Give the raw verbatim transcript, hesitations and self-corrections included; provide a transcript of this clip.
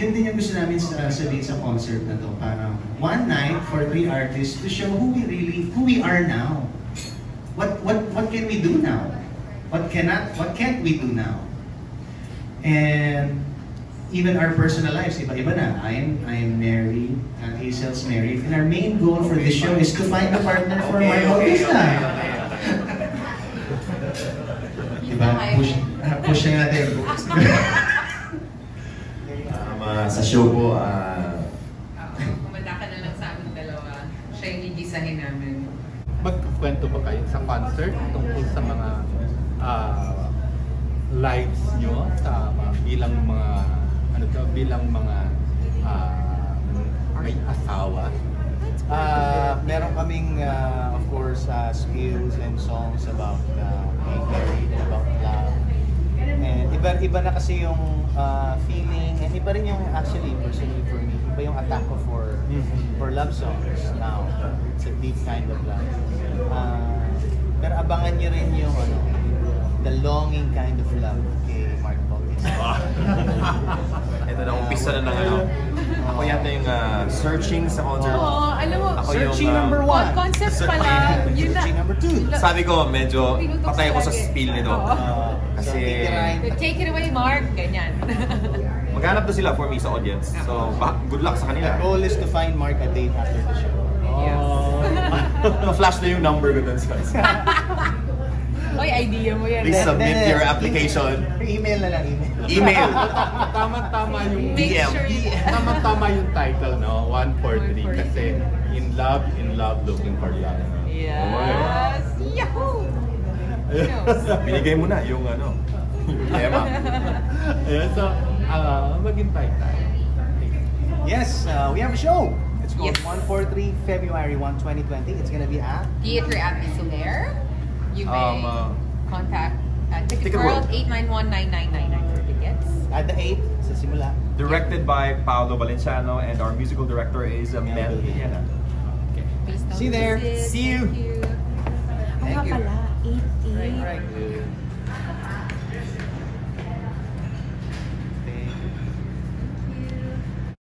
yun din yung gusto namin sa, sabihin sa concert na to. Parang one night for three artists to show who we really, who we are now. What what what can we do now? What cannot, what can't we do now? And even our personal lives, iba-iba na. I'm I'm married, and Hazel's married, and our main goal for this show is to find a partner for Mark Bautista. Diba? Push, push na natin. Uh, sa show po, uh... kumanda ka na lang sa aming dalawa. Siya yung igisahin namin. Magkwento ba kayo sa concert tungkol sa mga uh, lives nyo sa uh, bilang mga ano to, bilang mga uh, may asawa? Uh, meron kaming, uh, of course, uh, skills and songs about uh, being married, about love. And iba-iba na kasi yung uh, feeling, and iba rin yung actually, personally for me, iba yung attack ko for, for love songs now. It's a deep kind of love. Uh, pero abangan nyo rin yung ano, the longing kind of love kay Mark Bautista. Ito na, umpisa na ng ano. Ako yata yung uh, searching sa concert. Oo, alam mo, Ako searching yung, uh, number one. concept pala, yun na. Searching number two. Sabi ko, medyo patay ako sa spill nito. Uh, Kasi Take it away, Mark. Ganyan. maghanap na sila for me sa audience. So, good luck sa kanila. The goal is to find Mark a date after the show. Oh. Flash na yung number ko dun sa Oy, idea mo yan. Please submit your application. Email na lang, email. Email. Tama-tama yung Make D M. sure you- tama-tama yung title, no? one four three kasi in love, in love, looking for love. Yes! Yahoo! Binigay mo na yung ano, yung tema. Ayan, so, uh, maghintay tayo. Yes, uh, we have a show. It's called Yes. one four three February first, twenty twenty. It's gonna be at Theater at Soler. You may Um, uh, contact at Ticket Ticket World World. eight nine one, nine nine nine nine for tickets. at the eighth sa simula. Directed by Paolo Valenciano and our musical director is uh, Mel Villena. Please don't See you there. visit. See you. Thank you. Thank you. Nga pala, eight eight. Right, right.